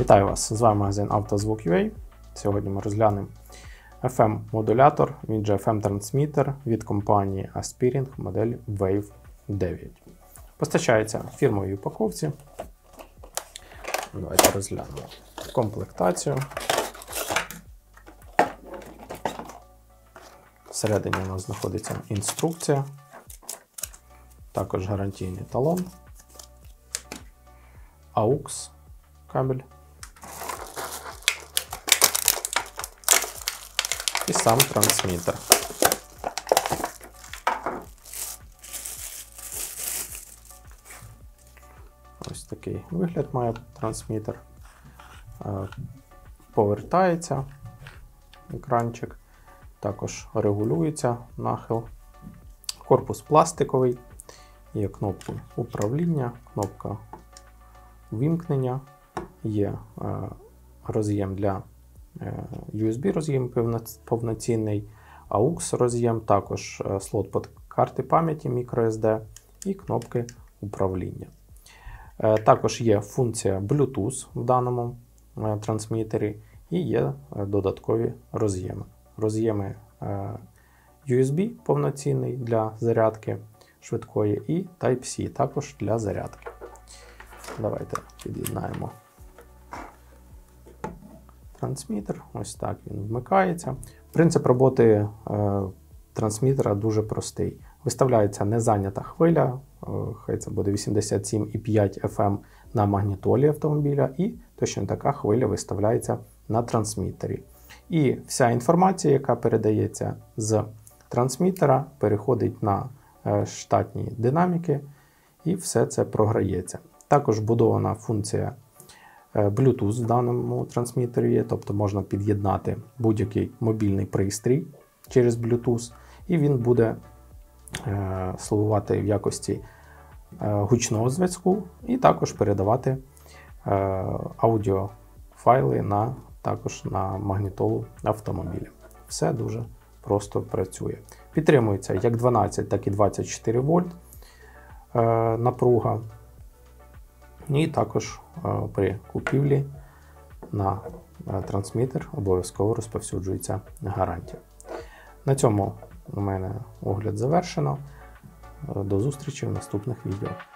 Вітаю вас! З вами магазин «Автозвук.UA». Сьогодні ми розглянемо FM-модулятор, він же FM-трансмітер від компанії Aspiring модель Wave 9. Постачається в фірмовій упаковці. Давайте розглянемо комплектацію. Всередині у нас знаходиться інструкція, також гарантійний талон, AUX кабель і сам трансмітер. Ось такий вигляд має трансмітер. Повертається екранчик, також регулюється нахил. Корпус пластиковий, є кнопка управління, кнопка вимкнення, є роз'єм для USB роз'єм повноцінний, AUX роз'єм, також слот під карти пам'яті microSD і кнопки управління. Також є функція Bluetooth в даному трансмітері і є додаткові роз'єми. Роз'єми USB повноцінний для зарядки швидкої і Type-C також для зарядки. Давайте під'єднаємо трансмітер. Ось так він вмикається. Принцип роботи трансмітера дуже простий. Виставляється незайнята хвиля, хай це буде 87,5 FM на магнітолі автомобіля, і точно така хвиля виставляється на трансмітері. І вся інформація, яка передається з трансмітера, переходить на штатні динаміки, і все це програється. Також вбудована функція Bluetooth в даному трансмітері є, тобто можна під'єднати будь-який мобільний пристрій через Bluetooth, і він буде слугувати в якості гучного зв'язку і також передавати аудіофайли також на магнітолу автомобіля. Все дуже просто працює. Підтримується як 12, так і 24 вольт напруга. І також при купівлі на трансмітер обов'язково розповсюджується гарантія. На цьому у мене огляд завершено. До зустрічі в наступних відео.